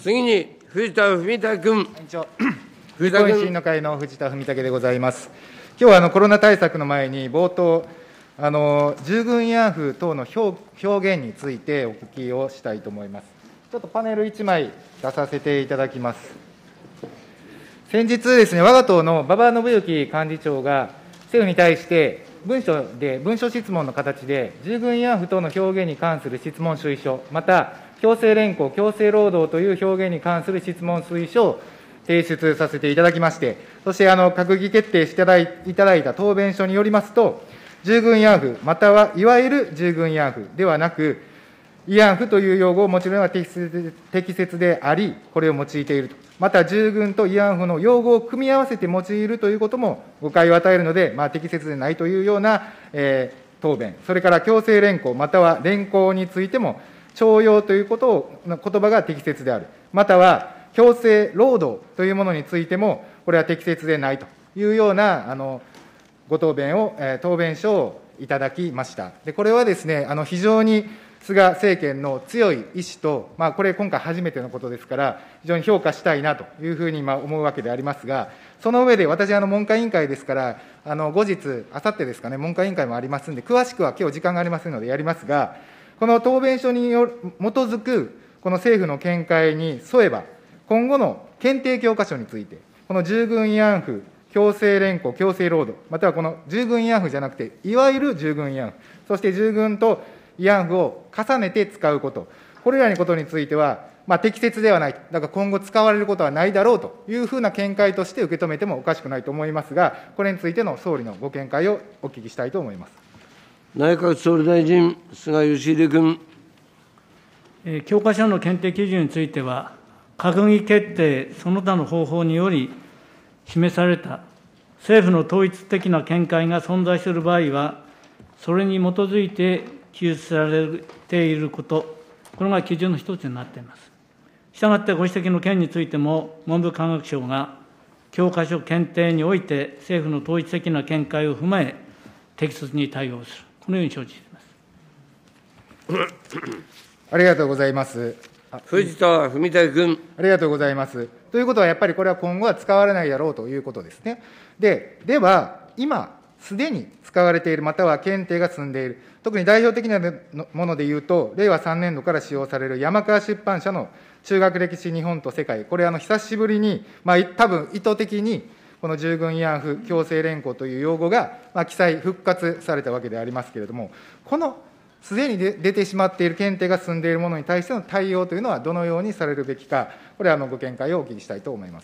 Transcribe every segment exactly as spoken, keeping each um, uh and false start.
次に藤田文武君。 日本維新の会の藤田文武でございます。今日はあのコロナ対策の前に、冒頭、あの従軍慰安婦等の表現についてお聞きをしたいと思います。ちょっとパネルいちまい出させていただきます。先日ですね、我が党の馬場伸幸幹事長が政府に対して、文書で、文書質問の形で、従軍慰安婦等の表現に関する質問主意書、また、強制連行、強制労働という表現に関する質問主意書を提出させていただきまして、そしてあの閣議決定していただいた答弁書によりますと、従軍慰安婦、またはいわゆる従軍慰安婦ではなく、慰安婦という用語を用いるのは適切適切であり、これを用いていると。また、従軍と慰安婦の用語を組み合わせて用いるということも誤解を与えるので、まあ、適切でないというような、えー、答弁、それから強制連行、または連行についても、徴用ということを、の言葉が適切である。または、強制労働というものについても、これは適切でないというような、あの、ご答弁を、えー、答弁書をいただきました。で、これはですね、あの、非常に菅政権の強い意志と、まあ、これ、今回初めてのことですから、非常に評価したいなというふうに今思うわけでありますが、その上で、私、あの、文科委員会ですから、あの、後日、あさってですかね、文科委員会もありますんで、詳しくはきょう時間がありませんのでやりますが、この答弁書による基づく、この政府の見解に沿えば、今後の検定教科書について、この従軍慰安婦、強制連行、強制労働、またはこの従軍慰安婦じゃなくて、いわゆる従軍慰安婦、そして従軍と慰安婦を重ねて使うこと、これらのことについては、まあ、適切ではない、だから今後使われることはないだろうというふうな見解として受け止めてもおかしくないと思いますが、これについての総理のご見解をお聞きしたいと思います。 内閣総理大臣、菅義偉君。 教科書の検定基準については、閣議決定その他の方法により示された政府の統一的な見解が存在する場合は、それに基づいて記述されていること、これが基準の一つになっています。したがってご指摘の件についても、文部科学省が教科書検定において政府の統一的な見解を踏まえ、適切に対応する、このように承知しています。 ありがとうございます。 藤田文武君。 ありがとうございます。ということは、やっぱりこれは今後は使われないだろうということですね。で、では、今、すでに使われている、または検定が済んでいる、特に代表的なものでいうと、れいわさんねんどから使用される山川出版社の中学歴史日本と世界、これ、あの久しぶりに、まあ、多分意図的に、この従軍慰安婦、強制連行という用語が、まあ、記載、復活されたわけでありますけれども、このすでに出てしまっている検定が進んでいるものに対しての対応というのは、どのようにされるべきか、これはあのご見解をお聞きしたいと思います。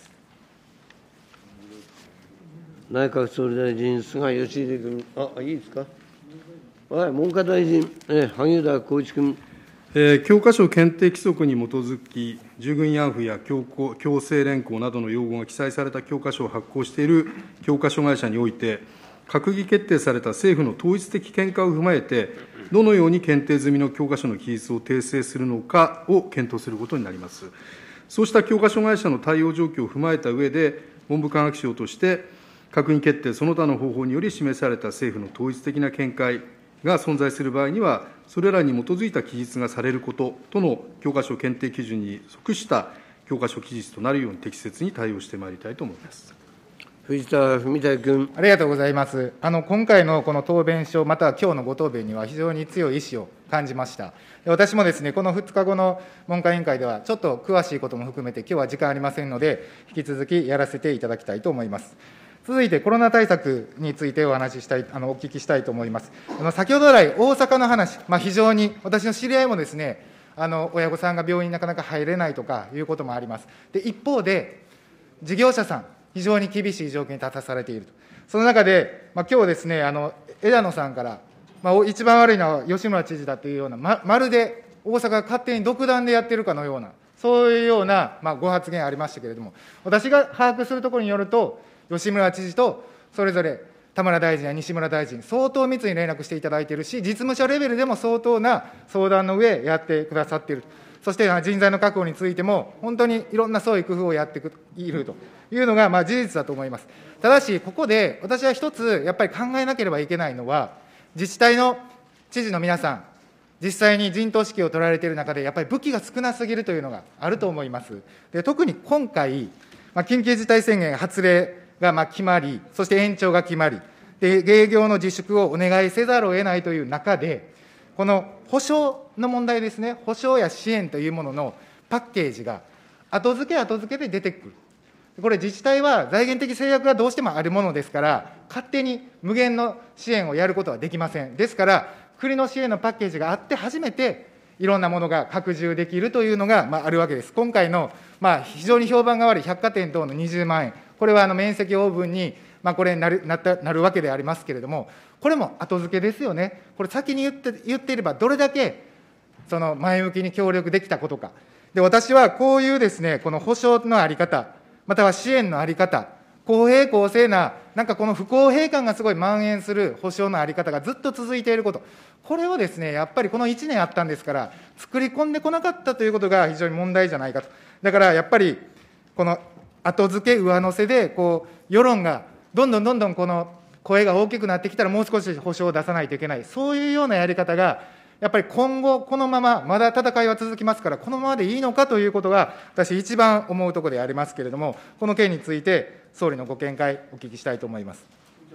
内閣総理大臣、菅義偉君。あ、いいですか。はい、文科大臣、え萩生田光一君。 えー、教科書検定規則に基づき、従軍慰安婦や強行強制連行などの用語が記載された教科書を発行している教科書会社において、閣議決定された政府の統一的見解を踏まえて、どのように検定済みの教科書の記述を訂正するのかを検討することになります。そうした教科書会社の対応状況を踏まえた上で、文部科学省として、閣議決定その他の方法により示された政府の統一的な見解が存在する場合には、それらに基づいた記述がされることとの教科書検定基準に即した教科書記述となるように適切に対応してまいりたいと思います。 藤田文武君。 ありがとうございます。あの今回のこの答弁書、または今日のご答弁には非常に強い意思を感じました。私もですね、このふつかごの文科委員会では、ちょっと詳しいことも含めて、今日は時間ありませんので、引き続きやらせていただきたいと思います。続いて、コロナ対策についてお話ししたい、あのお聞きしたいと思います。あの先ほど来、大阪の話、まあ、非常に私の知り合いもですね、あの親御さんが病院になかなか入れないとかいうこともあります。で、一方で、事業者さん、非常に厳しい状況に立たされていると。その中で、まあ、今日ですね、あの枝野さんから、まあ、一番悪いのは吉村知事だというような、ままるで大阪が勝手に独断でやってるかのような、そういうような、まあ、ご発言ありましたけれども、私が把握するところによると、吉村知事とそれぞれ田村大臣や西村大臣、相当密に連絡していただいているし、実務者レベルでも相当な相談の上、やってくださっている。そして人材の確保についても、本当にいろんな創意工夫をやっているというのがまあ事実だと思います。ただし、ここで私は一つ、やっぱり考えなければいけないのは、自治体の知事の皆さん、 実際に陣頭指揮を取られている中で、やっぱり武器が少なすぎるというのがあると思います。で特に今回、まあ、緊急事態宣言発令がまあ決まり、そして延長が決まり、で営業の自粛をお願いせざるを得ないという中で、この補償の問題ですね、補償や支援というもののパッケージが後付け後付けで出てくる。これ、自治体は財源的制約がどうしてもあるものですから、勝手に無限の支援をやることはできません。ですから、国の支援のパッケージがあって初めて、いろんなものが拡充できるというのが、まあ、あるわけです。今回の、まあ、非常に評判が悪い百貨店等のにじゅうまんえん、これはあの面積オーブンに、まあ、これなるなったなるわけでありますけれども、これも後付けですよね。これ、先に言って言っていれば、どれだけその前向きに協力できたことか。で私はこういうですね、この補償の在り方、または支援の在り方、公平公正な、なんかこの不公平感がすごい蔓延する補償の在り方がずっと続いていること、これをですね、やっぱりこのいちねんあったんですから、作り込んでこなかったということが非常に問題じゃないかと。だからやっぱり、この後付け上乗せで、こう、世論がどんどんどんどんこの声が大きくなってきたら、もう少し補償を出さないといけない、そういうようなやり方が、やっぱり今後、このまま、まだ戦いは続きますから、このままでいいのかということが、私、一番思うところでありますけれども、この件について、総理のご見解、お聞きしたいと思います。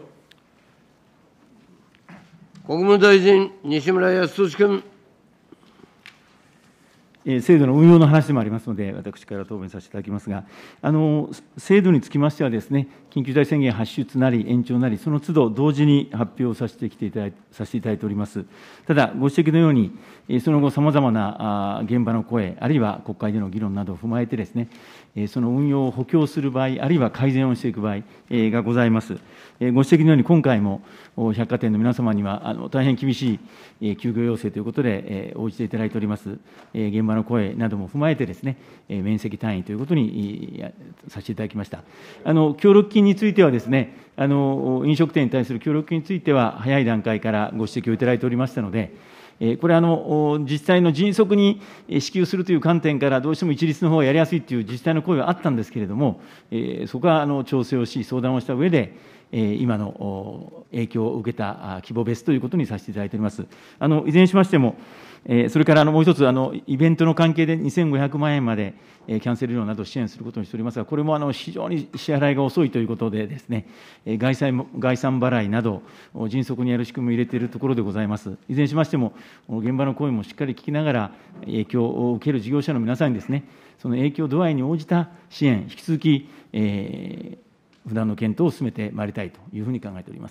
国務大臣、西村康稔君。 制度の運用の話でもありますので、私から答弁させていただきますが、あの制度につきましてはですね、緊急事態宣言発出なり延長なり、その都度同時に発表させてきていただいさせていただいております。ただ、ご指摘のように、その後、さまざまな現場の声、あるいは国会での議論などを踏まえてですね、その運用を補強する場合、あるいは改善をしていく場合がございます。ご指摘のように、今回も百貨店の皆様には、あの大変厳しい休業要請ということで応じていただいております。現場の声なども踏まえてですね、面積単位ということにさせていただきました。あの協力金についてはですね、あの飲食店に対する協力金については、早い段階からご指摘をいただいておりましたので、これあの、実際の迅速に支給するという観点から、どうしても一律の方がやりやすいという自治体の声があったんですけれども、そこはあの調整をし、相談をした上で、今の影響を受けた規模別ということにさせていただいております。あのいずれにしましても、それからあのもう一つ、あのイベントの関係でにせんごひゃくまんえんまでキャンセル料など支援することにしておりますが、これもあの非常に支払いが遅いということでですね、概算概算払いなど、迅速にやる仕組みを入れているところでございます。いずれにしましても、現場の声もしっかり聞きながら、影響を受ける事業者の皆さんにですね、その影響度合いに応じた支援、引き続き、えー不断の検討を進めてまいりたいというふうに考えております。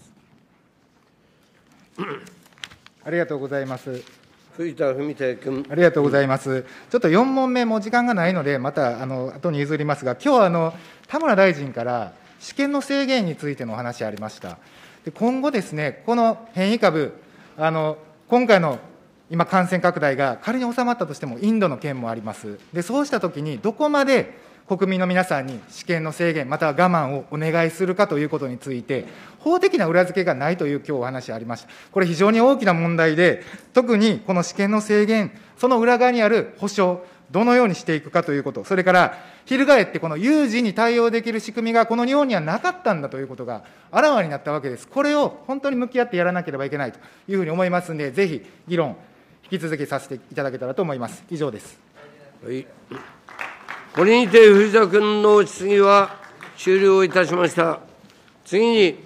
ありがとうございます。 藤田文武君。 ありがとうございます。ちょっとよん問目、もう時間がないので、またあの後に譲りますが、今日はあの田村大臣から試験の制限についてのお話ありました。で今後ですね、この変異株、あの今回の今、感染拡大が仮に収まったとしても、インドの件もあります。でそうしたときに、どこまで国民の皆さんに試験の制限、または我慢をお願いするかということについて、法的な裏付けがないというきょうお話ありました。これ、非常に大きな問題で、特にこの試験の制限、その裏側にある保障、どのようにしていくかということ、それから、翻ってこの有事に対応できる仕組みがこの日本にはなかったんだということがあらわになったわけです。これを本当に向き合ってやらなければいけないというふうに思いますので、ぜひ議論、引き続きさせていただけたらと思います。以上です。 はい、これにて藤田君の質疑は終了いたしました。次に